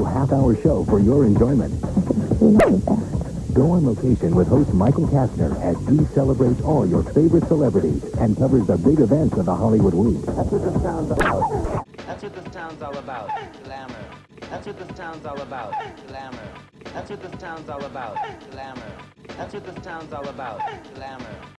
new half-hour show for your enjoyment. Go on location with host Michael Kastner as he celebrates all your favorite celebrities and covers the big events of the Hollywood Week. That's what this town's about. That's what this town's all about. Glamour. That's what this town's all about. Glamour. That's what this town's all about. Glamour. That's what this town's all about. Glamour.